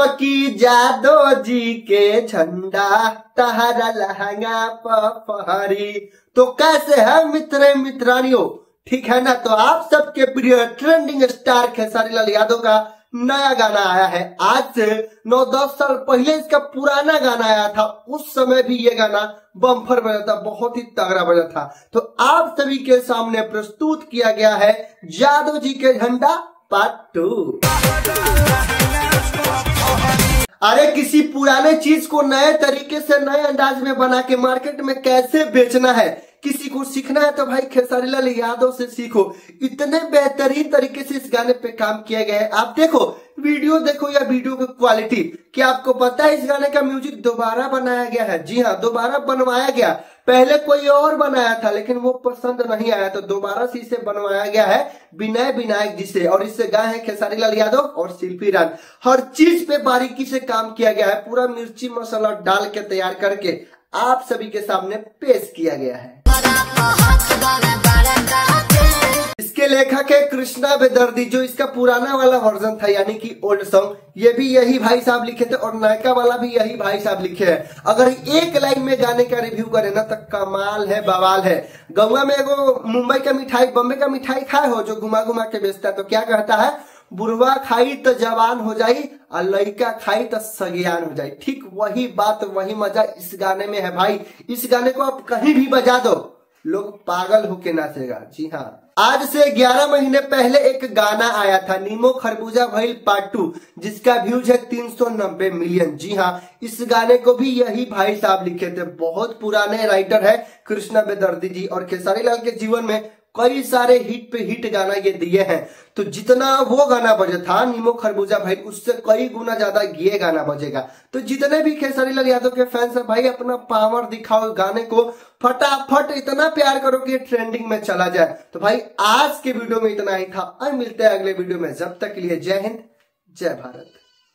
की जादो जी के झंडा तहरा लहंगा पहरी। तो कैसे है मित्र मित्रानियों, ठीक है ना। तो आप सबके प्रिय ट्रेंडिंग स्टार खेसारी लाल यादव का नया गाना आया है। आज से 9-10 साल पहले इसका पुराना गाना आया था, उस समय भी ये गाना बम्फर बजा था, बहुत ही तगड़ा बजा था। तो आप सभी के सामने प्रस्तुत किया गया है जादव जी के झंडा पार्ट 2। अरे किसी पुराने चीज को नए तरीके से नए अंदाज में बना के मार्केट में कैसे बेचना है, किसी को सीखना है तो भाई खेसारी लाल यादव से सीखो। इतने बेहतरीन तरीके से इस गाने पे काम किया गया है। आप देखो देखो या वीडियो की क्वालिटी। क्या आपको पता है इस गाने का म्यूजिक दोबारा बनाया गया है? जी हाँ, दोबारा बनवाया गया। पहले कोई और बनाया था लेकिन वो पसंद नहीं आया, तो दोबारा से इसे बनवाया गया है विनय विनायक जी से। और इससे गाए हैं खेसारी लाल यादव और शिल्पी राज। हर चीज पे बारीकी से काम किया गया है, पूरा मिर्ची मसाला डाल के तैयार करके आप सभी के सामने पेश किया गया है। इसके लेखक है कृष्णा बेदर्दी, जो इसका पुराना वाला वर्जन था यानी कि ओल्ड सॉन्ग, ये भी यही भाई साहब लिखे थे और नयका वाला भी यही भाई साहब लिखे हैं। अगर एक लाइन में गाने का रिव्यू करे ना तो कमाल है, बवाल है। गौवा में एगो मुंबई का मिठाई बॉम्बे का मिठाई खाए हो जो घुमा घुमा के बेचता है, तो क्या कहता है, बुढ़वा खाई तो जवान हो जाई और लड़का खाई तो सगियान हो जाई। ठीक वही बात वही मजा इस गाने में है भाई। इस गाने को आप कहीं भी बजा दो, लोग पागल होके नाचेगा। जी हाँ, आज से 11 महीने पहले एक गाना आया था नीमो खरबूजा भइल पार्ट 2, जिसका व्यूज है 390 मिलियन। जी हाँ, इस गाने को भी यही भाई साहब लिखे थे। बहुत पुराने राइटर है कृष्णा बेदर्दी जी, और खेसारी लाल के जीवन में कई सारे हिट पे हिट गाना ये दिए हैं। तो जितना वो गाना बजे था नीमो खरबूजा भाई, उससे कई गुना ज्यादा ये गाना बजेगा। तो जितने भी खेसारी लाल यादव के फैंस है भाई, अपना पावर दिखाओ, गाने को फटाफट इतना प्यार करो कि ट्रेंडिंग में चला जाए। तो भाई आज के वीडियो में इतना ही था, और मिलते हैं अगले वीडियो में। जब तक के लिए जय हिंद, जय भारत।